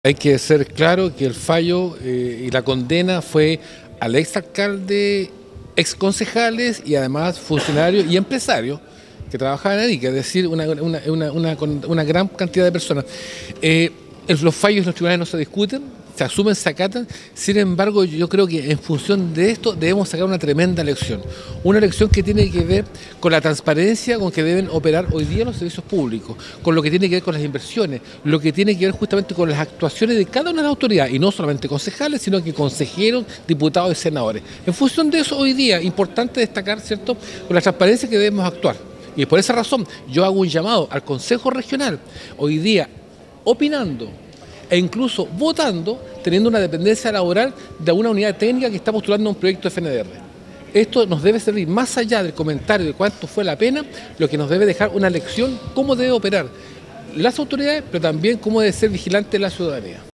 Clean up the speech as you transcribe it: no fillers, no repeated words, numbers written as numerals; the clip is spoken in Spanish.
Hay que ser claro que el fallo y la condena fue al exalcalde, exconcejales y además funcionarios y empresarios que trabajaban ahí, que es decir, una gran cantidad de personas. Los fallos en los tribunales no se discuten, se asumen, se acatan. Sin embargo, yo creo que en función de esto debemos sacar una tremenda lección. Una lección que tiene que ver con la transparencia con que deben operar hoy día los servicios públicos, con lo que tiene que ver con las inversiones, lo que tiene que ver justamente con las actuaciones de cada una de las autoridades, y no solamente concejales, sino que consejeros, diputados y senadores. En función de eso, hoy día, importante destacar, ¿cierto?, con la transparencia que debemos actuar. Y por esa razón, yo hago un llamado al Consejo Regional, hoy día, opinando e incluso votando, teniendo una dependencia laboral de una unidad técnica que está postulando un proyecto de FNDR. Esto nos debe servir, más allá del comentario de cuánto fue la pena, lo que nos debe dejar una lección, cómo debe operar las autoridades, pero también cómo debe ser vigilante la ciudadanía.